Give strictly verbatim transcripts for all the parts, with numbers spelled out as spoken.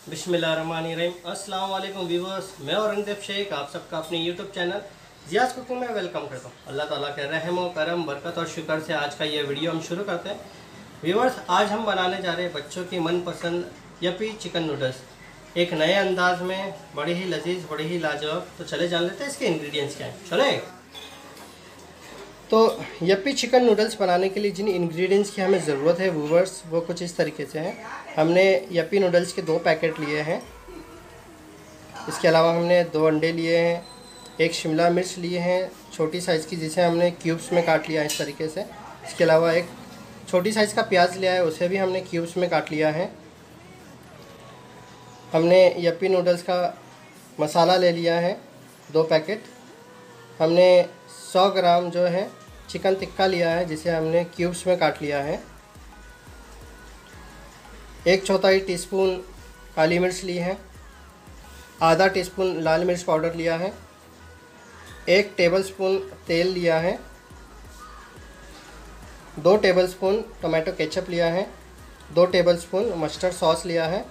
बिस्मिल्लाहिर्रहमानिर्रहीम। अस्सलाम वालेकुम व्यूअर्स, मैं औरंगजेब शेख आप सबका अपने यूट्यूब चैनल जियाज कुकिंग में वेलकम करता हूँ। अल्लाह ताला के रहम व करम, बरकत और शुक्र से आज का ये वीडियो हम शुरू करते हैं। व्यूअर्स, आज हम बनाने जा रहे हैं बच्चों की मनपसंद यप्पी चिकन नूडल्स, एक नए अंदाज में, बड़े ही लजीज, बड़े ही लाजवाब। तो चले जान लेते हैं इसके इंग्रेडिएंट्स क्या हैं। चले तो यप्पी चिकन नूडल्स बनाने के लिए जिन इंग्रेडिएंट्स की हमें ज़रूरत है व्यूअर्स, वो कुछ इस तरीके से हैं। हमने यप्पी नूडल्स के दो पैकेट लिए हैं। इसके अलावा हमने दो अंडे लिए हैं, एक शिमला मिर्च लिए हैं छोटी साइज़ की, जिसे हमने क्यूब्स में काट लिया है इस तरीके से। इसके अलावा एक छोटी साइज़ का प्याज लिया है, उसे भी हमने क्यूब्स में काट लिया है। हमने यप्पी नूडल्स का मसाला ले लिया है दो पैकेट। हमने सौ ग्राम जो है चिकन टिक्का लिया है, जिसे हमने क्यूब्स में काट लिया है। एक चौथाई टीस्पून काली मिर्च ली है। आधा टीस्पून लाल मिर्च पाउडर लिया है। एक टेबलस्पून तेल लिया है। दो टेबलस्पून टोमेटो केचप लिया है। दो टेबलस्पून मस्टर्ड सॉस लिया है।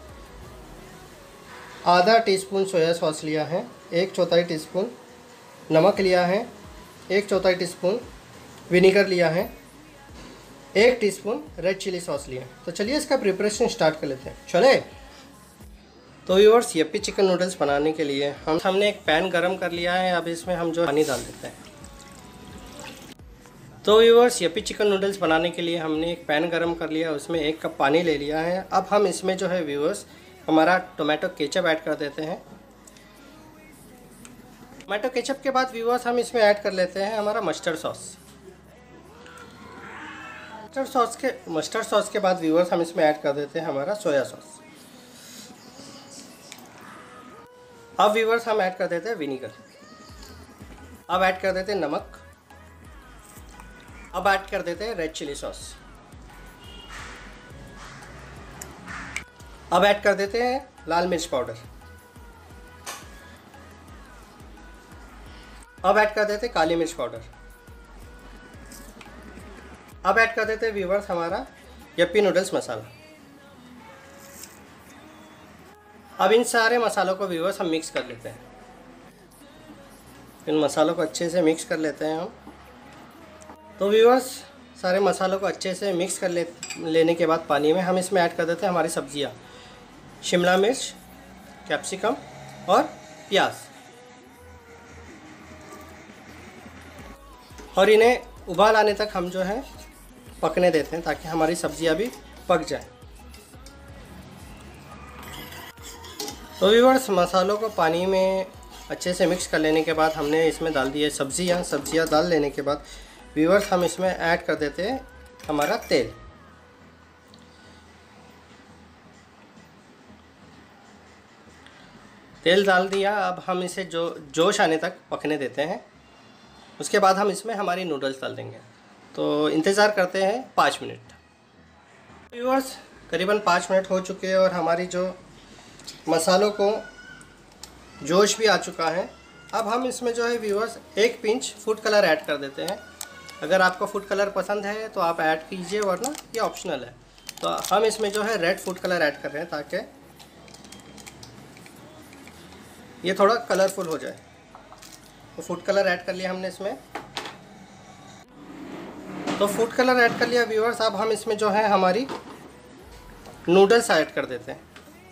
आधा टीस्पून सोया सॉस लिया है। एक चौथाई टीस्पून नमक लिया है। एक चौथाई टीस्पून विनीगर लिया है। एक टीस्पून रेड चिली सॉस लिया है। तो चलिए इसका प्रिपरेशन स्टार्ट कर लेते हैं। चले तो व्यूअर्स, यप्पी चिकन नूडल्स बनाने के लिए हम हमने एक पैन गरम कर लिया है। अब इसमें हम जो पानी डाल देते हैं। तो व्यूअर्स, यप्पी चिकन नूडल्स बनाने के लिए हमने एक पैन गरम कर लिया, उसमें एक कप पानी ले लिया है। अब हम इसमें जो है व्यूअर्स हमारा टोमेटो केचप ऐड कर देते हैं। टोमेटो केचप के बाद व्यूअर्स हम इसमें ऐड कर लेते हैं हमारा मस्टर्ड सॉस। मस्टर्ड सॉस के मस्टर्ड सॉस के बाद व्यूअर्स हम इसमें ऐड कर देते हैं हमारा सोया सॉस। अब व्यूअर्स हम ऐड कर देते हैं विनीगर। अब ऐड कर देते हैं नमक। अब ऐड कर देते हैं रेड चिली सॉस। अब ऐड कर देते हैं लाल मिर्च पाउडर। अब ऐड कर देते हैं काली मिर्च पाउडर। अब ऐड कर देते हैं व्यूअर्स हमारा यप्पी नूडल्स मसाला। अब इन सारे मसालों को व्यूअर्स हम मिक्स कर लेते हैं। इन मसालों को अच्छे से मिक्स कर लेते हैं हम। तो व्यूअर्स, सारे मसालों को अच्छे से मिक्स कर ले लेने के बाद पानी में हम इसमें ऐड कर देते हैं हमारी सब्जियां, शिमला मिर्च, कैप्सिकम और प्याज, और इन्हें उबाल आने तक हम जो है पकने देते हैं, ताकि हमारी सब्जियां भी पक जाए। तो व्यूअर्स, मसालों को पानी में अच्छे से मिक्स कर लेने के बाद हमने इसमें डाल दिए सब्जियां। सब्जियां डाल लेने के बाद व्यूअर्स हम इसमें ऐड कर देते हैं हमारा तेल। तेल डाल दिया। अब हम इसे जो जोश आने तक पकने देते हैं। उसके बाद हम इसमें हमारी नूडल्स डाल देंगे। तो इंतज़ार करते हैं पाँच मिनट। व्यूअर्स, करीबन पाँच मिनट हो चुके हैं और हमारी जो मसालों को जोश भी आ चुका है। अब हम इसमें जो है व्यूअर्स एक पिंच फूड कलर ऐड कर देते हैं। अगर आपको फूड कलर पसंद है तो आप ऐड कीजिए, वरना ये ऑप्शनल है। तो हम इसमें जो है रेड फूड कलर ऐड कर रहे हैं, ताकि ये थोड़ा कलरफुल हो जाए। तो फूड कलर ऐड कर लिया हमने इसमें। तो फूड कलर ऐड कर लिया व्यूअर्स। अब हम इसमें जो है हमारी नूडल्स ऐड कर देते हैं।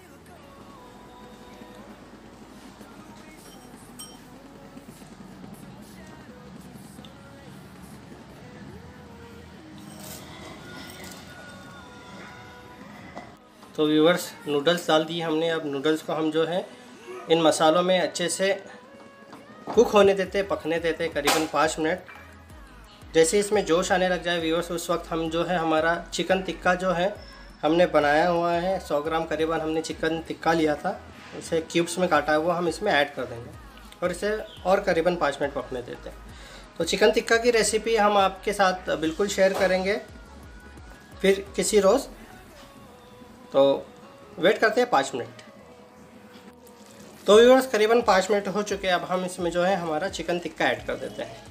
तो व्यूअर्स, नूडल्स डाल दिए हमने। अब नूडल्स को हम जो है इन मसालों में अच्छे से कुक होने देते, पकने देते करीबन पाँच मिनट। जैसे इसमें जोश आने लग जाए व्यूअर्स, उस वक्त हम जो है हमारा चिकन टिक्का जो है हमने बनाया हुआ है, सौ ग्राम करीबन हमने चिकन टिक्का लिया था, इसे क्यूब्स में काटा हुआ हम इसमें ऐड कर देंगे और इसे और करीबन पाँच मिनट पकने देते हैं। तो चिकन टिक्का की रेसिपी हम आपके साथ बिल्कुल शेयर करेंगे फिर किसी रोज़। तो वेट करते हैं पाँच मिनट। तो व्यूअर्स, करीबन पाँच मिनट हो चुके हैं। अब हम इसमें जो है हमारा चिकन टिक्का ऐड कर देते हैं।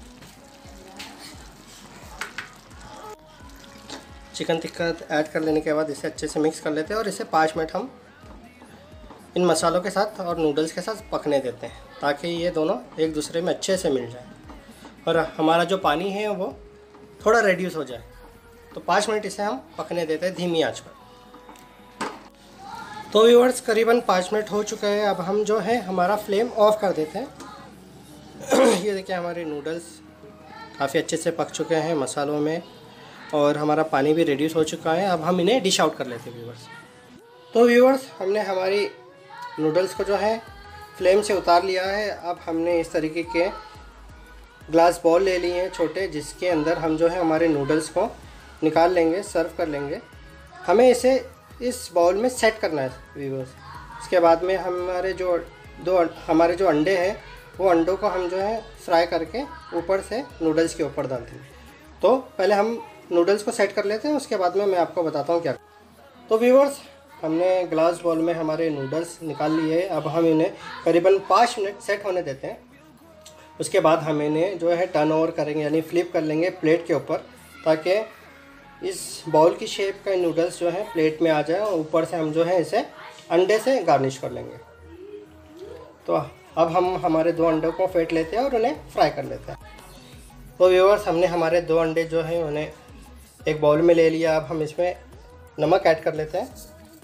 चिकन टिक्का ऐड कर लेने के बाद इसे अच्छे से मिक्स कर लेते हैं और इसे पाँच मिनट हम इन मसालों के साथ और नूडल्स के साथ पकने देते हैं ताकि ये दोनों एक दूसरे में अच्छे से मिल जाए और हमारा जो पानी है वो थोड़ा रेड्यूस हो जाए। तो पाँच मिनट इसे हम पकने देते हैं धीमी आंच पर। तो व्यूअर्स करीबन पाँच मिनट हो चुके हैं। अब हम जो है हमारा फ्लेम ऑफ कर देते हैं। ये देखिए हमारे नूडल्स काफ़ी अच्छे से पक चुके हैं मसालों में और हमारा पानी भी रेड्यूस हो चुका है। अब हम इन्हें डिश आउट कर लेते हैं व्यूअर्स। तो व्यूअर्स हमने हमारी नूडल्स को जो है फ्लेम से उतार लिया है। अब हमने इस तरीके के ग्लास बॉल ले लिए हैं छोटे, जिसके अंदर हम जो है हमारे नूडल्स को निकाल लेंगे, सर्व कर लेंगे। हमें इसे इस बाउल में सेट करना है व्यूअर्स। इसके बाद में हमारे जो दो हमारे जो अंडे हैं वो अंडों को हम जो है फ्राई करके ऊपर से नूडल्स के ऊपर डाल देंगे। तो पहले हम नूडल्स को सेट कर लेते हैं, उसके बाद में मैं आपको बताता हूँ क्या। तो व्यूअर्स हमने ग्लास बॉल में हमारे नूडल्स निकाल लिए। अब हम इन्हें करीबन पाँच मिनट सेट होने देते हैं। उसके बाद हम इन्हें जो है टर्न ओवर करेंगे, यानी फ्लिप कर लेंगे प्लेट के ऊपर, ताकि इस बाउल की शेप का नूडल्स जो है प्लेट में आ जाए और ऊपर से हम जो है इसे अंडे से गार्निश कर लेंगे। तो अब हम हमारे दो अंडों को फेंट लेते हैं और उन्हें फ्राई कर लेते हैं। तो व्यूअर्स हमने हमारे दो अंडे जो हैं उन्हें एक बाउल में ले लिया। अब हम इसमें नमक ऐड कर लेते हैं।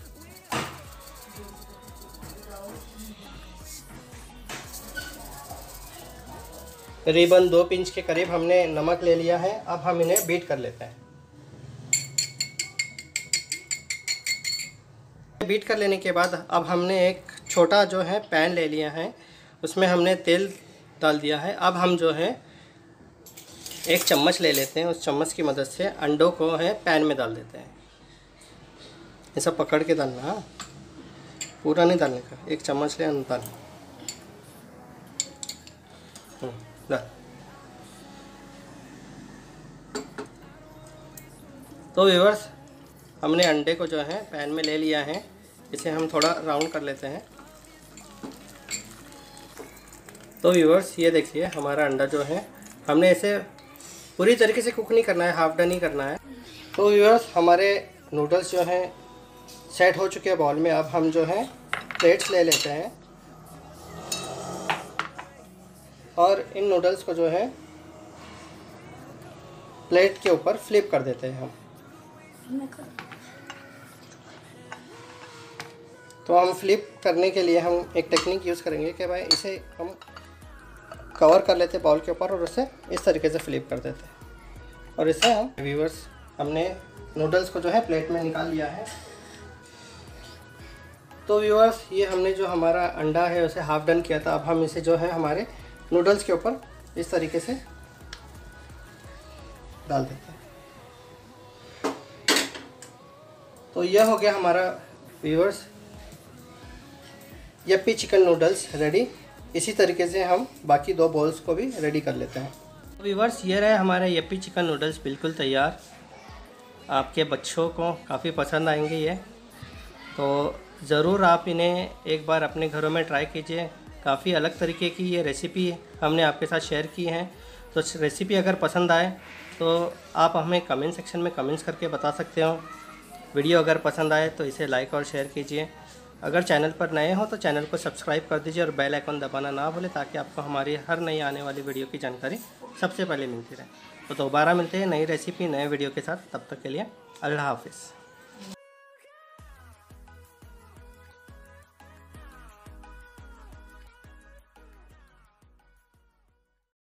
करीबन दो पिंच के करीब हमने नमक ले लिया है। अब हम इन्हें बीट कर लेते हैं। बीट कर लेने के बाद अब हमने एक छोटा जो है पैन ले लिया है, उसमें हमने तेल डाल दिया है। अब हम जो है एक चम्मच ले लेते हैं, उस चम्मच की मदद से अंडों को है पैन में डाल देते हैं। ऐसा पकड़ के डालना, पूरा नहीं डालने का, एक चम्मच ले डाल डाल। तो व्यूअर्स हमने अंडे को जो है पैन में ले लिया है, इसे हम थोड़ा राउंड कर लेते हैं। तो व्यूअर्स ये देखिए हमारा अंडा जो है हमने इसे पूरी तरीके से कुक नहीं करना है, हाफ डन ही करना है। तो व्यूअर्स हमारे नूडल्स जो हैं सेट हो चुके हैं बाउल में। अब हम जो है प्लेट्स ले लेते हैं और इन नूडल्स को जो है प्लेट के ऊपर फ्लिप कर देते हैं हम। तो हम फ्लिप करने के लिए हम एक टेक्निक यूज़ करेंगे कि भाई इसे हम कवर कर लेते हैं बाउल के ऊपर और उसे इस तरीके से फ्लिप कर देते हैं और इसे हम व्यूअर्स हमने नूडल्स को जो है प्लेट में निकाल लिया है। तो व्यूअर्स ये हमने जो हमारा अंडा है उसे हाफ डन किया था। अब हम इसे जो है हमारे नूडल्स के ऊपर इस तरीके से डाल देते हैं। तो यह हो गया हमारा viewers Yippee chicken noodles ready. इसी तरीके से हम बाकी दो बॉल्स को भी रेडी कर लेते हैं। व्यूअर्स ये रहे हमारे यप्पी चिकन नूडल्स बिल्कुल तैयार। आपके बच्चों को काफ़ी पसंद आएंगे ये, तो ज़रूर आप इन्हें एक बार अपने घरों में ट्राई कीजिए। काफ़ी अलग तरीके की ये रेसिपी हमने आपके साथ शेयर की है। तो रेसिपी अगर पसंद आए तो आप हमें कमेंट सेक्शन में कमेंट्स करके बता सकते हो। वीडियो अगर पसंद आए तो इसे लाइक और शेयर कीजिए। अगर चैनल पर नए हो तो चैनल को सब्सक्राइब कर दीजिए और बेल आइकन दबाना ना भूलें, ताकि आपको हमारी हर नई आने वाली वीडियो की जानकारी सबसे पहले मिलती रहे। तो दोबारा मिलते हैं नई रेसिपी नए वीडियो के साथ। तब तक के लिए अल्लाह हाफिज़।